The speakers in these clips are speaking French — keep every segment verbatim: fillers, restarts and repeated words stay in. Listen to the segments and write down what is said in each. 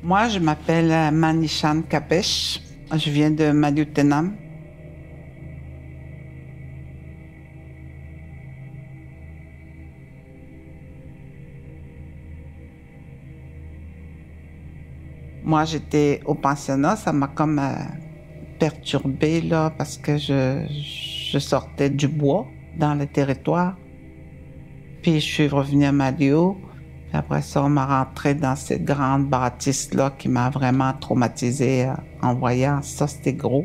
Moi, je m'appelle euh, Manishan Kapesh. Je viens de Maliotenam. Moi, j'étais au pensionnat. Ça m'a comme euh, perturbée, là, parce que je, je sortais du bois dans le territoire. Puis, je suis revenue à Malio. Puis après ça, on m'a rentré dans cette grande bâtisse-là qui m'a vraiment traumatisée euh, en voyant ça. C'était gros.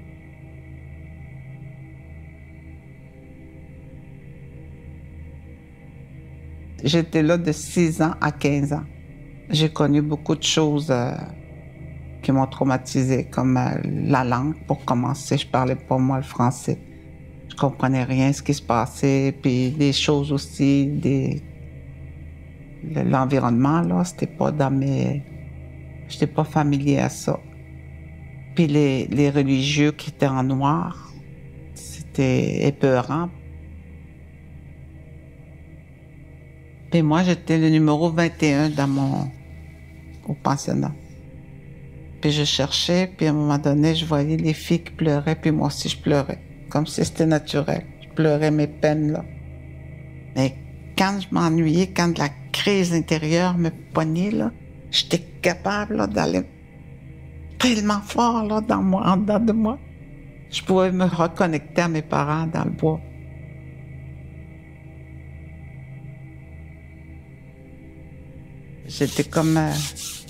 J'étais là de six ans à quinze ans. J'ai connu beaucoup de choses euh, qui m'ont traumatisée, comme euh, la langue. Pour commencer, je parlais pas moi le français. Je comprenais rien ce qui se passait, puis des choses aussi, des l'environnement là, c'était pas dans mes, j'étais pas familier à ça. Puis les les religieux qui étaient en noir, c'était épeurant. Puis moi, j'étais le numéro vingt et un dans mon au pensionnat. Puis je cherchais, puis à un moment donné, je voyais les filles qui pleuraient, puis moi aussi je pleurais, comme si c'était naturel. Je pleurais mes peines, là. Mais quand je m'ennuyais, quand la crise intérieure me poignait, là, j'étais capable, là, d'aller tellement fort, là, dans moi, en dedans de moi. Je pouvais me reconnecter à mes parents dans le bois. J'étais comme euh,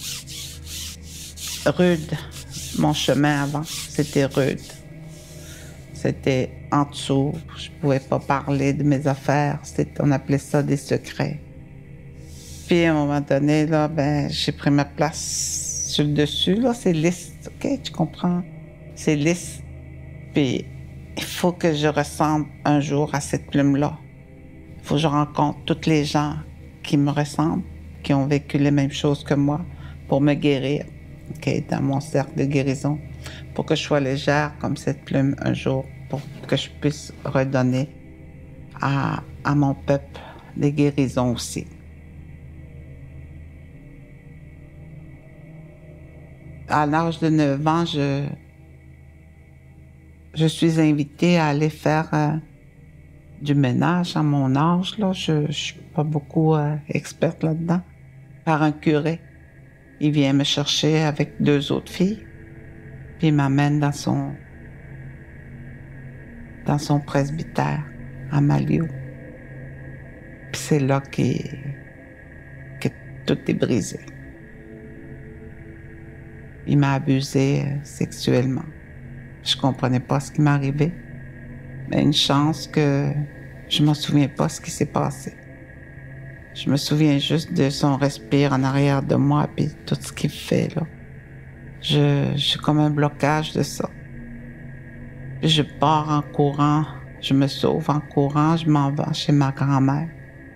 rude. Mon chemin avant, c'était rude. C'était en dessous. Je pouvais pas parler de mes affaires. C'était, on appelait ça des secrets. Puis à un moment donné, là, ben, j'ai pris ma place sur le dessus. Là, c'est lisse. OK, tu comprends? C'est lisse. Puis il faut que je ressemble un jour à cette plume-là. Il faut que je rencontre toutes les gens qui me ressemblent, qui ont vécu les mêmes choses que moi, pour me guérir, okay, dans mon cercle de guérison, pour que je sois légère comme cette plume un jour, pour que je puisse redonner à, à mon peuple des guérisons aussi. À l'âge de neuf ans, je, je suis invitée à aller faire euh, du ménage à mon âge, là. Je, je suis pas beaucoup euh, experte là-dedans. Par un curé. Il vient me chercher avec deux autres filles, puis il m'amène dans son dans son presbytère à Malio. Puis c'est là qui, que tout est brisé. Il m'a abusée euh, sexuellement. Je comprenais pas ce qui m'arrivait, mais une chance que je m'en souviens pas ce qui s'est passé. Je me souviens juste de son respire en arrière de moi, puis tout ce qu'il fait, là. Je, je suis comme un blocage de ça. Puis je pars en courant, je me sauve en courant, je m'en vais chez ma grand-mère.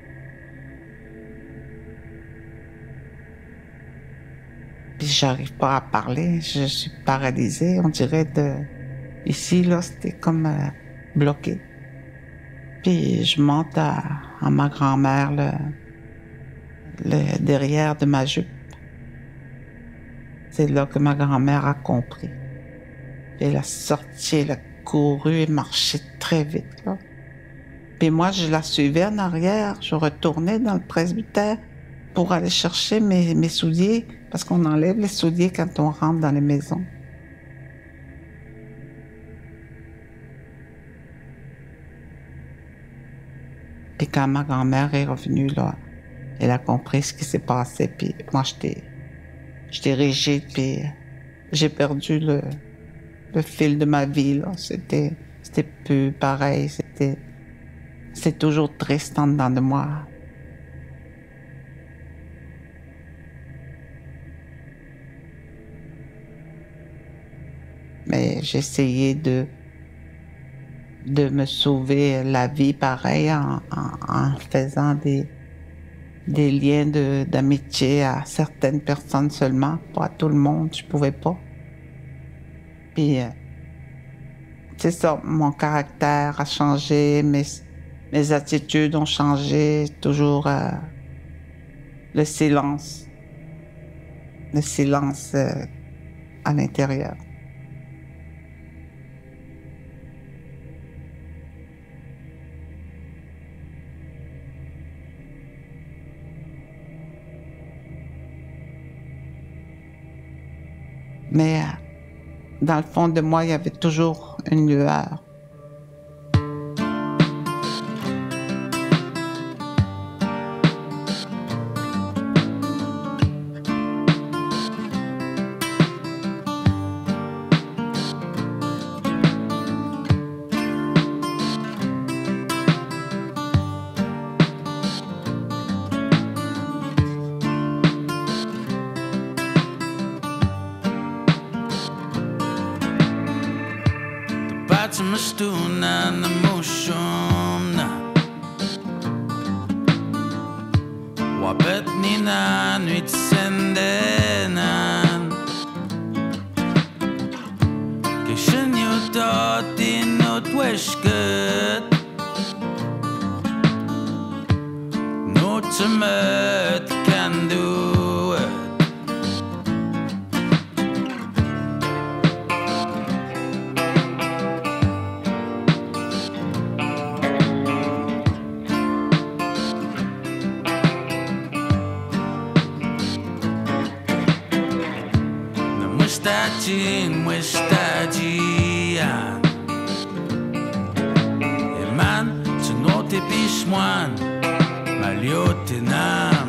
Puis j'arrive pas à parler, je suis paralysée, on dirait de... Ici, là, c'était comme euh, bloqué. Puis je monte à, à ma grand-mère, le... le derrière de ma jupe. C'est là que ma grand-mère a compris. Elle a sorti, elle a couru et marché très vite, là. Puis moi, je la suivais en arrière. Je retournais dans le presbytère pour aller chercher mes, mes souliers, parce qu'on enlève les souliers quand on rentre dans les maisons. Puis quand ma grand-mère est revenue, là, elle a compris ce qui s'est passé, puis moi, j'étais, j'étais rigide, puis j'ai perdu le, le fil de ma vie, là. C'était, c'était plus pareil, c'était, c'est toujours triste en dedans de moi. Mais j'ai essayé de, de me sauver la vie pareil en, en, en faisant des, des liens de, d'amitié à certaines personnes seulement, pas à tout le monde, je pouvais pas. Puis, euh, c'est ça, mon caractère a changé, mes, mes attitudes ont changé, toujours euh, le silence. le silence euh, à l'intérieur. Mais euh, dans le fond de moi, il y avait toujours une lueur. Stunden emotion Wapet nina nuit sendenan Kishin you dot in not wish good No to met can do it Mustachin, mustachian Eman, tu no te pichmoan Maliotenam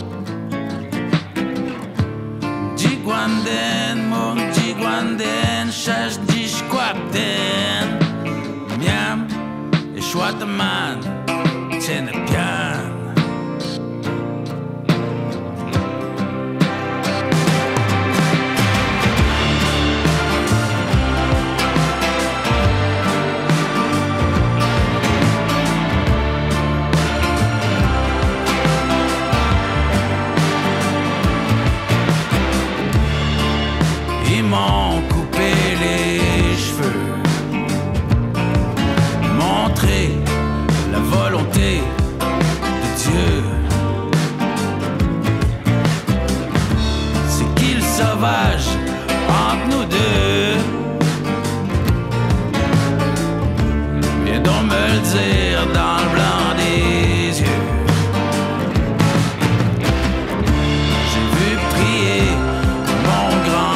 Jiguanden, mon jiguanden Chash jishquapten Miam, e chouataman Tiene pian Ils m'ont coupé les cheveux, montré la volonté de Dieu. C'est qu'il sauvage entre nous deux. Viens donc me le dire dans le blanc des yeux. J'ai vu prier mon grand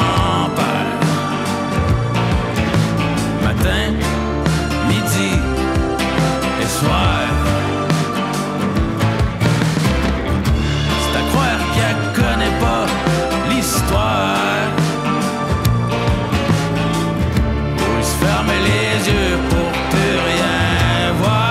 midi et soir. C'est à croire qu'elle connaît pas l'histoire. Où il se ferme les yeux pour plus rien voir.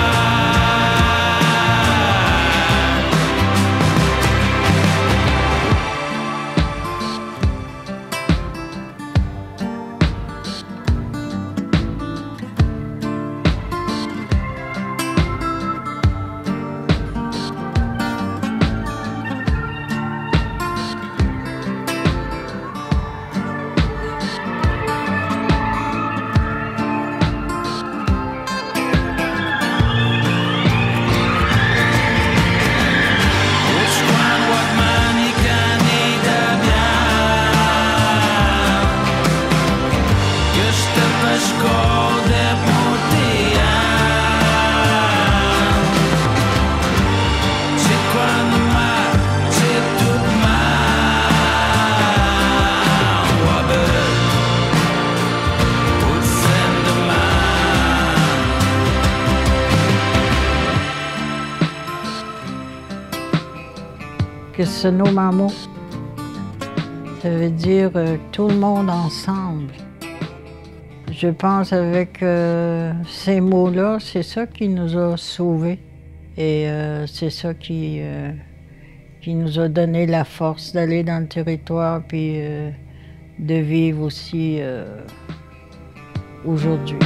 Que ce nom Mamo, ça veut dire euh, tout le monde ensemble. Je pense avec euh, ces mots-là, c'est ça qui nous a sauvés. Et euh, c'est ça qui, euh, qui nous a donné la force d'aller dans le territoire puis euh, de vivre aussi euh, aujourd'hui.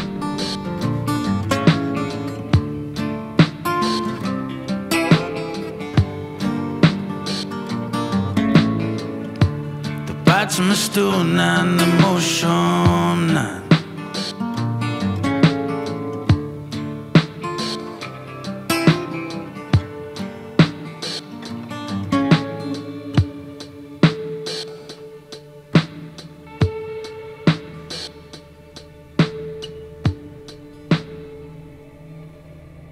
Some stone and emotion.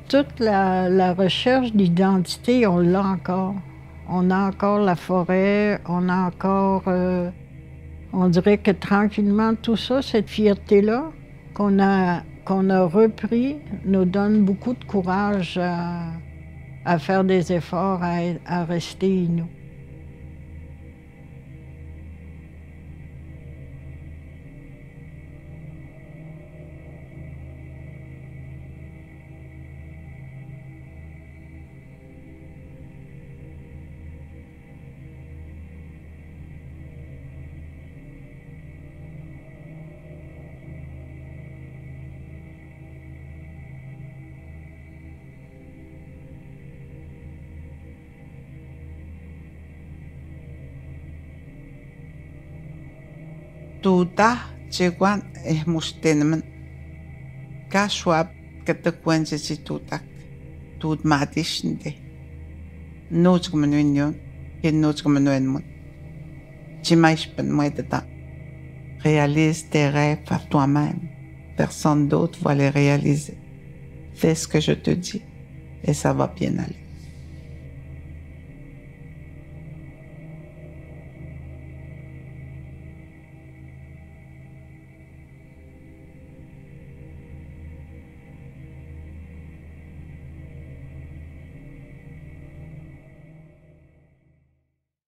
toute la, la recherche d'identité, on l'a encore. On a encore la forêt, on a encore... Euh, on dirait que tranquillement, tout ça, cette fierté-là qu'on a, qu'on a repris, nous donne beaucoup de courage à, à faire des efforts, à, à rester Innu. Tuta chiguan es mustenman. Kashwab katakwensi tutak. Tut matishinde. Nuchgmanuinyon. Ken nuchgmanuinmun. Chimaishpan muedata. Réalise tes rêves par toi-même. Personne d'autre va les réaliser. Fais ce que je te dis et ça va bien aller.